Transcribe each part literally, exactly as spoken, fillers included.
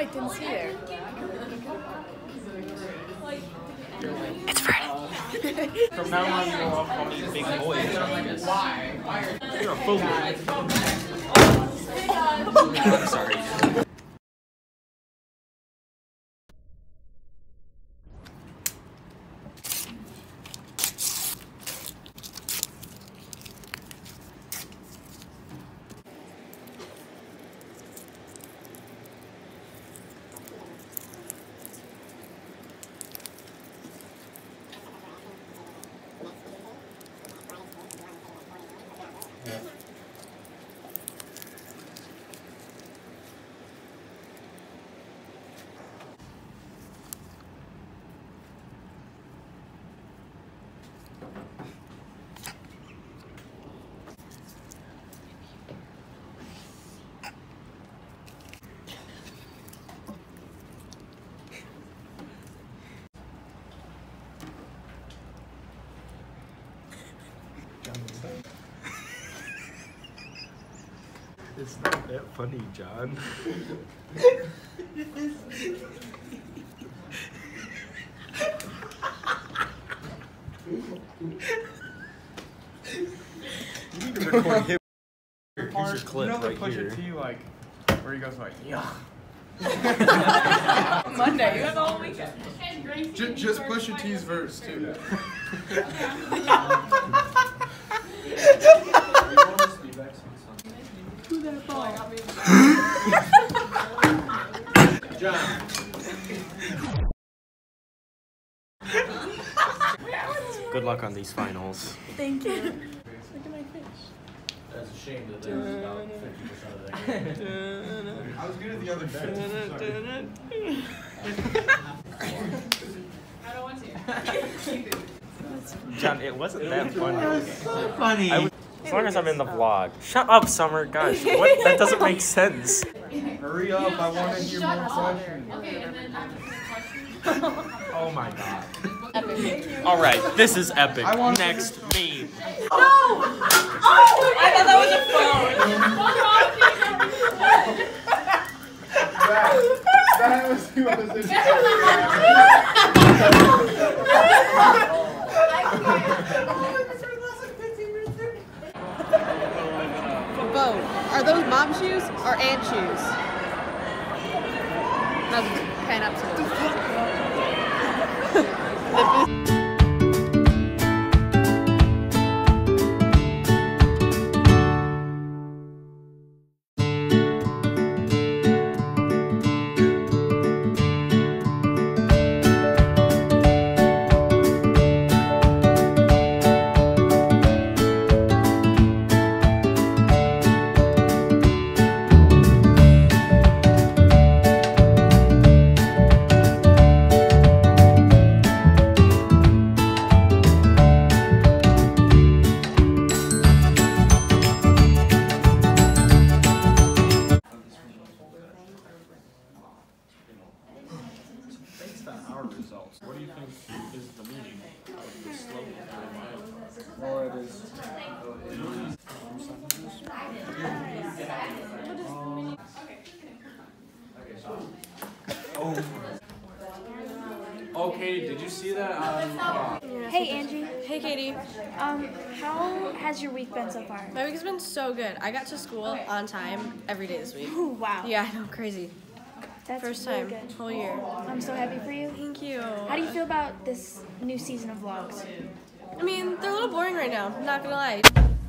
wait, didn't see there. It's Freddie. From now on, you'll all call me Big Boy. Why? You're a fool. I'm sorry. It's not that funny, John. You need to record him. Here's your clip, you know, right here. Push It T, like, where he goes like, yeah. Monday, you have the whole weekend. Just, just Pusha T's verse too. John. Good luck on these finals. Thank you. Look at my fish. That's a shame that there's about fifty percent of that game. I was good at the other day. I don't want to. John, it wasn't that funny. It was so funny. I was, as long as I'm in the vlog. Shut up, Summer. Gosh, what? That doesn't make sense. Hurry up, I want to hear more questions. Okay, and then after the questions. Oh my god. Alright, this is epic. Next, me. No! Oh! I thought that was a phone. that, that was who I was in. Vote. Are those mom shoes or aunt shoes? No, pan up to them. Results. What do you think is the meaning of this slogan? Well, it is. Oh. Okay, did you see that? Um, uh, Hey Angie. Hey Katie. Um, how has your week been so far? My week has been so good. I got to school on time every day this week. Ooh, wow. Yeah, I know, crazy. That's First really time, good. whole year. I'm so happy for you. Thank you. How do you feel about this new season of vlogs? I mean, they're a little boring right now, I'm not gonna lie.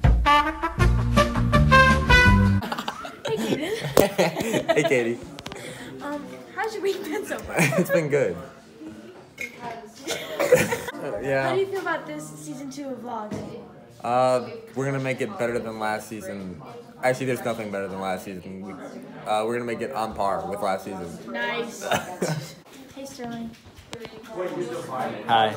Hey Kaden. Hey Katie. Um, how's your week been so far? It's been good. How Yeah. do you feel about this season two of vlogs? Uh, we're gonna make it better than last season. Actually, there's nothing better than last season. We, uh, we're gonna make it on par with last season. Nice. Hey Sterling. Hi.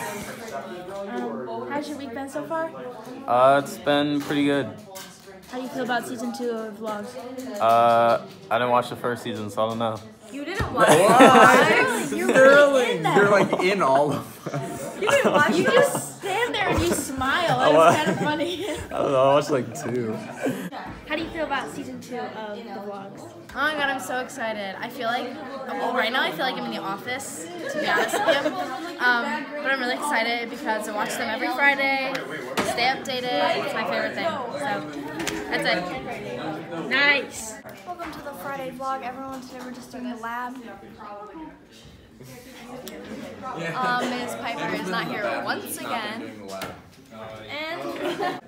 Um, how's your week been so far? Uh, it's been pretty good. How do you feel about season two of vlogs? Uh, I didn't watch the first season, so I don't know. You didn't watch What? it. You're really in You're that. like in all of them. You didn't watch. You just stand there and you smile. That was kind of funny. I don't know, I watched like two. How do you feel about season two of the vlogs? Oh my god, I'm so excited. I feel like, well, right now I feel like I'm in the office, to be honest with you. Um, but I'm really excited because I watch them every Friday, stay updated. It's my favorite thing. So, that's it. Nice. Welcome to the Friday vlog, everyone. Today we're just doing the lab. Um, Miz Piper is not here once again. And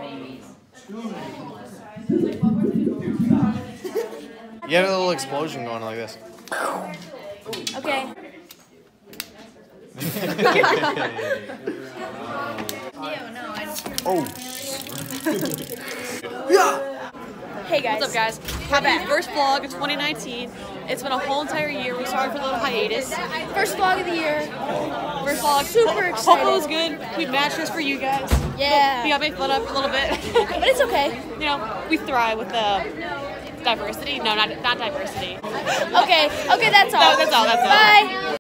You had a little explosion going like this. okay. Ew, no, I don't. Oh. Hey guys. What's up, guys? How bad? First vlog of twenty nineteen. It's been a whole entire year. We're sorry for the little hiatus. First vlog of the year. First vlog. Super Hope excited. it was good. We matched this for you guys. Yeah. We got made fun of a little bit. But it's okay. You know, we thrive with the diversity. No, not not diversity. Okay. Okay, that's all. No, that's all. That's all. Bye.